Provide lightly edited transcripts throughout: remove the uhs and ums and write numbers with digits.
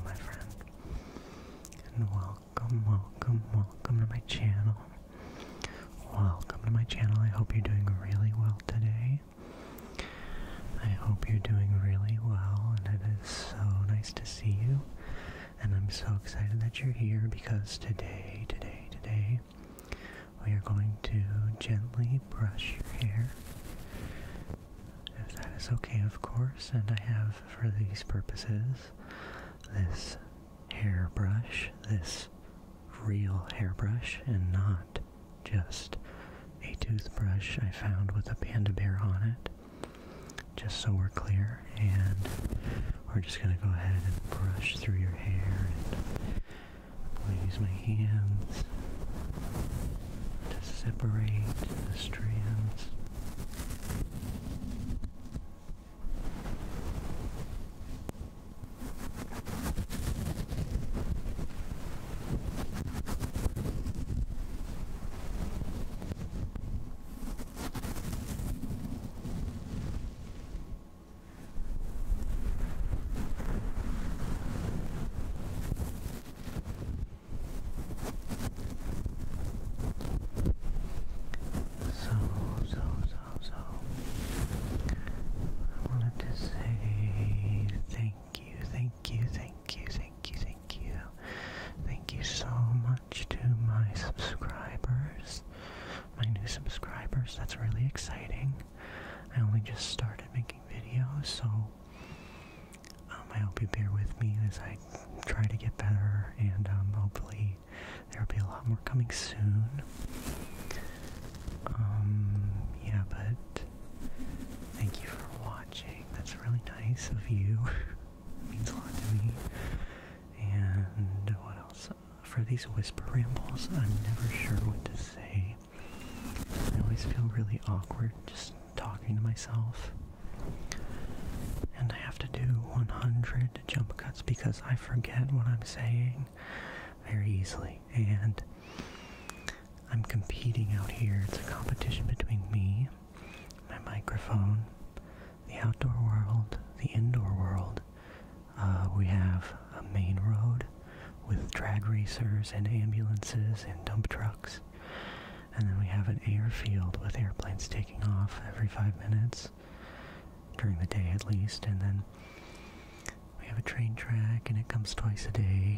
my friend, and welcome to my channel. Welcome to my channel. I hope you're doing really well today. I hope you're doing really well, and it is so nice to see you. And I'm so excited that you're here because today, we are going to gently brush your hair. If that is okay, of course. And I have, for these purposes, this hairbrush, this real hairbrush, and not just a toothbrush I found with a panda bear on it. Just so we're clear, and we're just going to go ahead and brush through your hair, and I'm going to use my hands to separate the strands. So, I wanted to say thank you so much to my subscribers, my new subscribers. That's really exciting. I only just started making videos, so I hope you bear with me as I try to get better, and hopefully there'll be a lot more coming soon. Yeah, but thank you for watching. That's really nice of you. It means a lot to me. And what else? For these whisper rambles, I'm never sure what to say. I always feel really awkward just talking to myself. And I have to do 100 jump cuts because I forget what I'm saying very easily. And I'm competing out here. It's a competition between me, my microphone, the outdoor world, the indoor world. We have a main road with drag racers and ambulances and dump trucks. And then we have an airfield with airplanes taking off every 5 minutes, during the day at least. And then we have a train track, and it comes twice a day.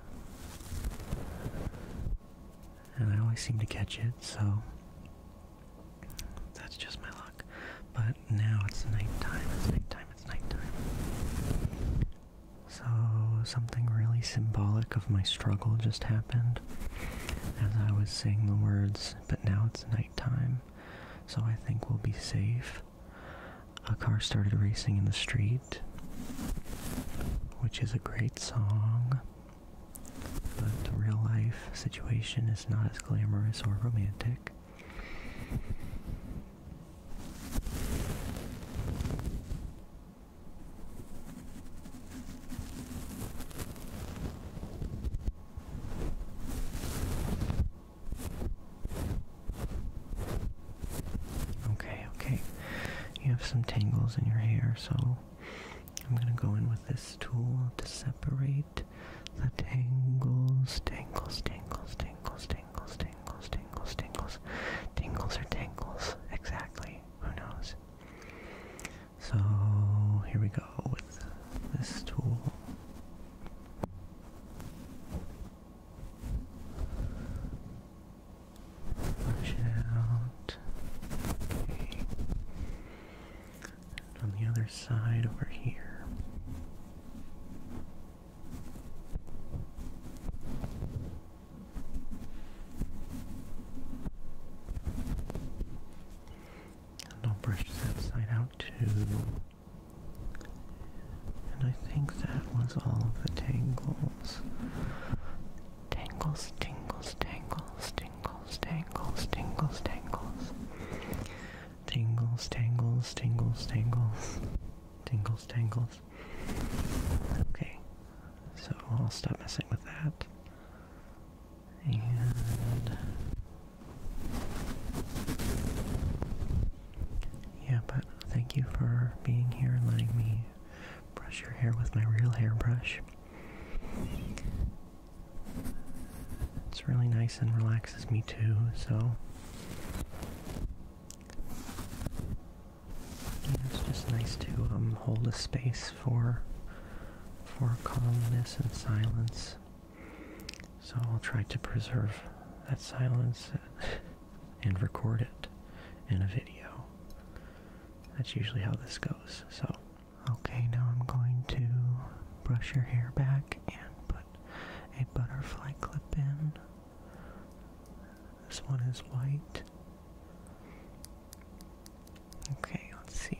And I always seem to catch it, so that's just my luck. But now it's nighttime. So something really symbolic of my struggle just happened as I was saying the words, but now it's nighttime, so I think we'll be safe. A car started racing in the street, which is a great song. But the real life situation is not as glamorous or romantic. Okay. You have some tangles in your hair, so I'm gonna go in with this tool to separate the tangles. Tangles or tangles. Exactly. Who knows? So here we go with this tool. Brush it out. Okay. On the other side over here. Brush that side out too. And I think that was all of the tangles. Tangles. Okay, so I'll stop messing with that. And yeah, but thank you for being here and letting me brush your hair with my real hairbrush. It's really nice and relaxes me too, so yeah, it's just nice to hold a space for calmness and silence. So I'll try to preserve that silence and record it in a video. That's usually how this goes. So, okay, now I'm going to brush your hair back and put a butterfly clip in. This one is white. Okay, let's see.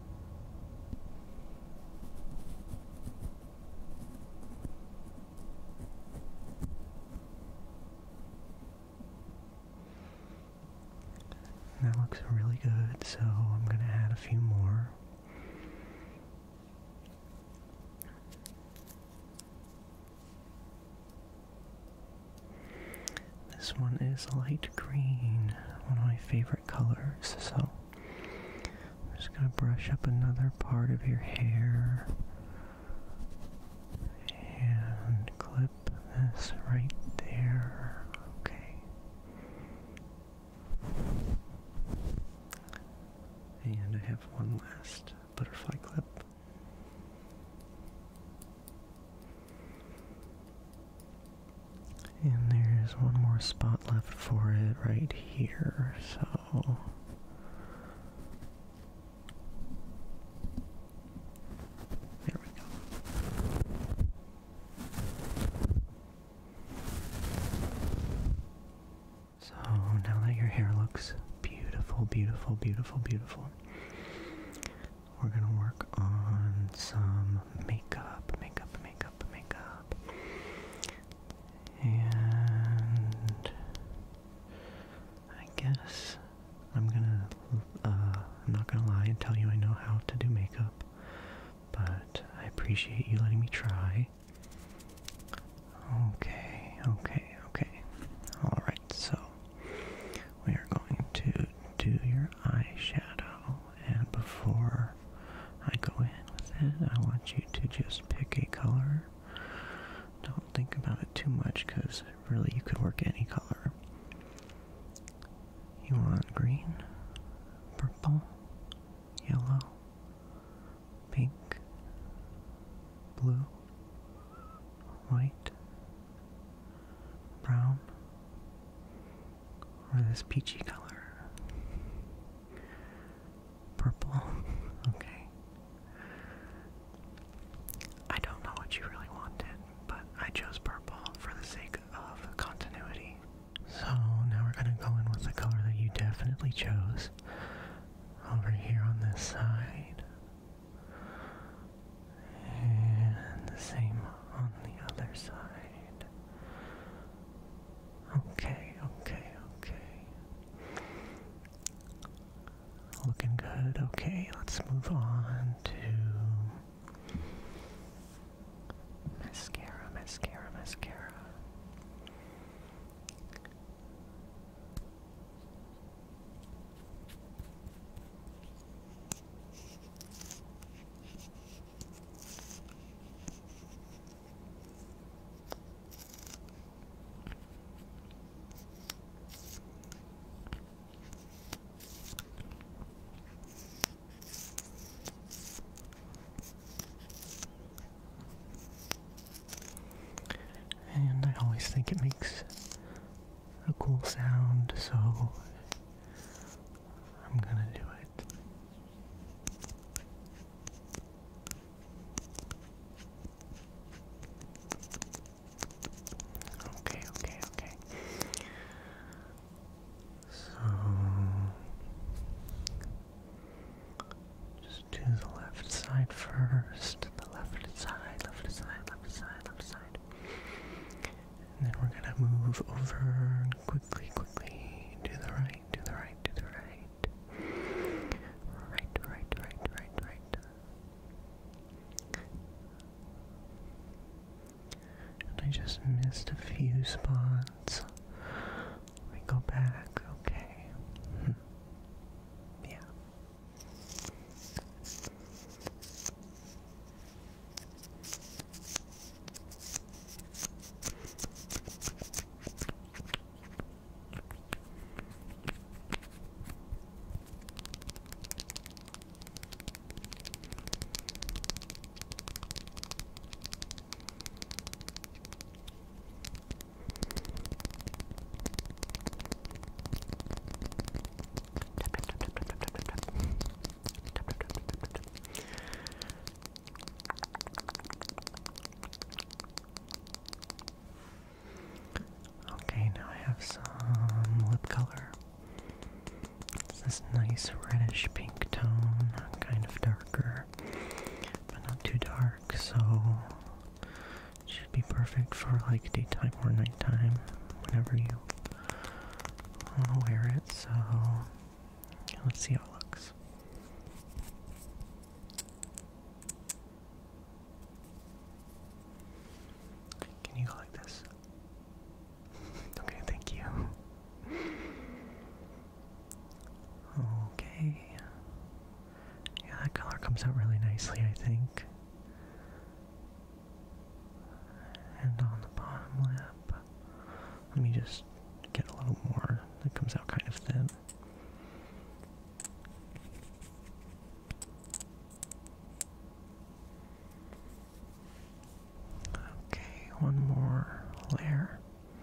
That looks really good, so I'm going to add a few more. This one is light green, one of my favorite colors, so I'm just going to brush up another part of your hair and clip this right there. Okay. And I have one last butterfly clip. And there's one more spot left for it right here, so there we go. So now that your hair looks beautiful, beautiful, beautiful, beautiful, we're gonna work on some makeup. And I guess I'm not gonna lie and tell you I know how to do makeup, but I appreciate you letting me try. Okay. Alright, so we are going to do your eyeshadow, and before I go in with it, I want you to just pick a color. Don't think about it too much, because really you could work any color. You want green, purple, yellow, pink, blue, white, brown, or this peachy color. Purple. Okay. I don't know what you really wanted, but I chose purple for the sake of continuity. So now we're gonna go in with the color that you definitely chose. Over here on this side. And the same on the other side. Okay. Looking good. Okay, let's move on to mascara. And I always think it makes a cool sound, so I'm gonna do it. Okay. So just do the left side first. The left side. And then we're gonna move over and quickly do the right. Right. And I just missed a few spots. We go back, okay. Yeah. some lip color. It's this nice reddish pink tone, kind of darker, but not too dark, so it should be perfect for like daytime or nighttime, whenever you want to wear it. So let's see how it looks. Can you go like this? Okay, thank you. Okay. Yeah, that color comes out really nicely, I think. And on the bottom lip, let me just get a little more. It comes out kind of thin. Okay, one more layer.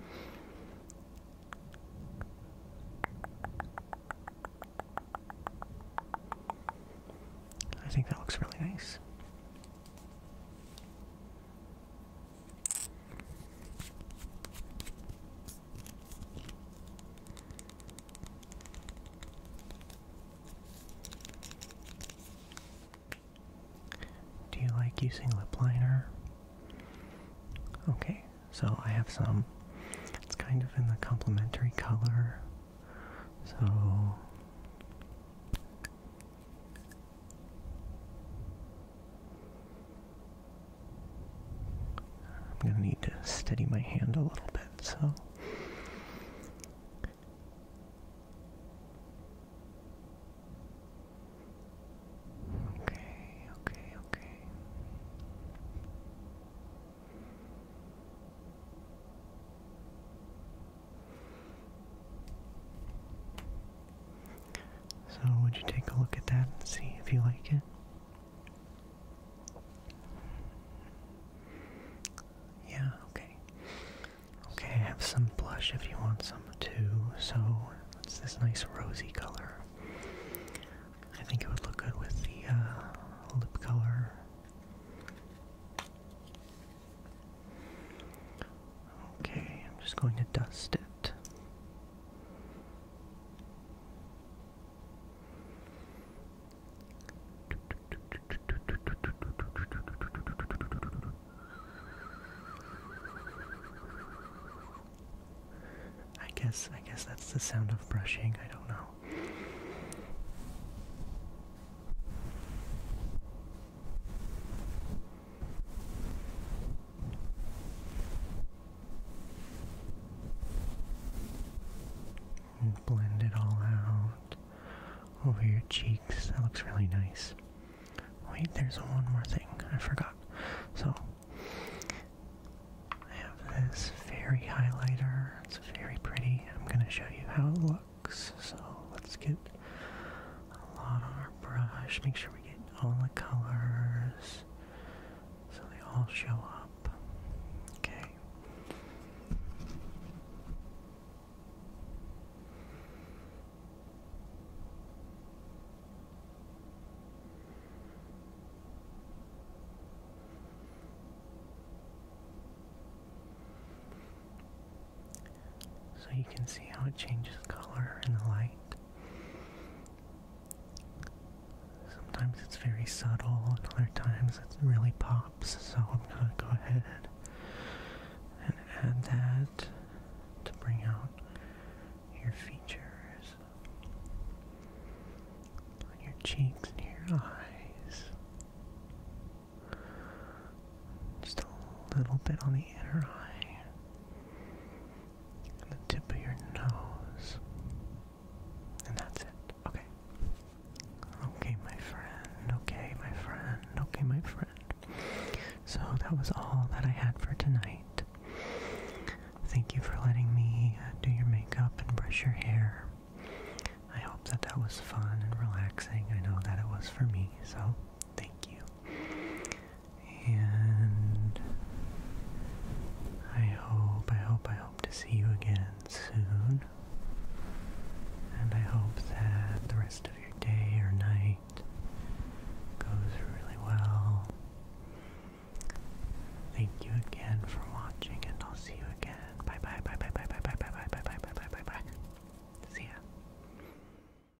I think that looks really nice. Do you like using lip liner? Okay, so I have some. It's kind of in the complementary color. So I'm gonna need to steady my hand a little bit, so okay. So would you take a look at that and see if you like it? Yeah, okay. Okay, I have some blush if you want some too. So it's this nice rosy color. I think it would look good with the lip color. Okay, I'm just going to dust it. I guess that's the sound of brushing, I don't know. And blend it all out over your cheeks. That looks really nice. Wait, there's one more thing I forgot. So I have this fairy highlighter. It's very pretty. I'm going to show you how it looks. So let's get a lot on our brush. Make sure we get all the colors so they all show up. Okay. So you can see how it changes color in the light. Sometimes it's very subtle, and other times it really pops, so I'm going to go ahead and add that to bring out your features on your cheeks and your eyes. Just a little bit on the inner eye and the tip of your nose, and that's it. Okay. Okay, my friend. Okay, my friend. Okay, my friend. So that was all that I had for tonight. Thank you for letting me do your makeup and brush your hair. I hope that that was fun and relaxing. I know that it was for me, so thank you. And I hope to see you again soon. And I hope that the rest of your